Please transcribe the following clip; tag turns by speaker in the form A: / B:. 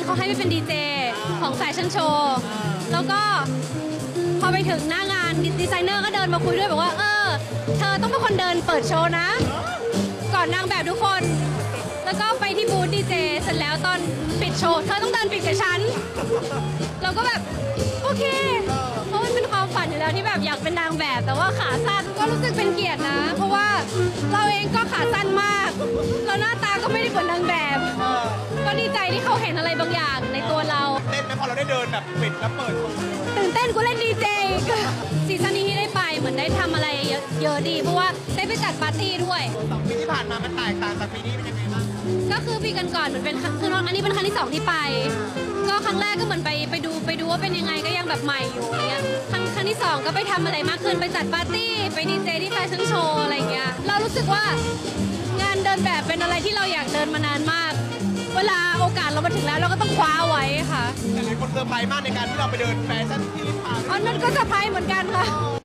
A: เขาให้ไปเป็นดีเจของแฟชั่นโชว์แล้วก็พอไปถึงหน้างานดีไซเนอร์ก็เดินมาคุยด้วยบอกว่าเธอต้องเป็นคนเดินเปิดโชว์นะก่อนนางแบบทุกคนแล้วก็ไปที่บูธดีเจเสร็จแล้วตอนปิดโชว์เธอต้องเดินปิดกับฉันเราก็แบบโอเคเพราะมันเป็นความฝันอยู่แล้วที่แบบอยากเป็นนางแบบแต่ว่าขาสั้นก็รู้สึกเป็นเกียรตินะเพราะว่าเราเองก็ขาสั้นมากแล้วหน้าตาก็ไม่ได้เหมือนนางแบบก็ดีใจที่เขาเห็นอะไรบางอย่างในตัวเรา
B: เต้นไหมพอเราได้เดินแบบปิดแล้วเปิดโชว์
A: ตื่นเต้นกูเล่นดีเจซีซั่นนี้ที่ได้ไปเหมือนได้ทำอะไรเยอะดีเพราะว่าได้ไปจัดปาร์ตี้ด้วย
B: 2 ปีที่ผ่านมามันแตกต่างจากปีนี้เป็นยังไงบ้าง
A: ก็คือปีกันก่อนมันเป็นคืออันนี้เป็นครั้งที่2ที่ไปก็ครั้งแรกก็เหมือนไปดูว่าเป็นยังไงก็ยังแบบใหม่อยู่อะไรเงี้ยครั้งที่2ก็ไปทำอะไรมากขึ้นไปจัดปาร์ตี้ไปดีเจที่แฟชั่นโชว์อะไรเงี้ยเรารู้สึกว่างานเดินแบบเป็นอะไรที่เราอยากเดินมานานมากเวลาโอกาสเรามาถึงแล้วเราก็ต้องคว้าไว้ค่ะ
B: แต่หลายคนเซอร์ไพรส์มากในการที่เราไปเดินแฟชั่นที่ผ่าน
A: อ๋อนั่นก็เซอร์ไพรส์เหมือนกันค่ะ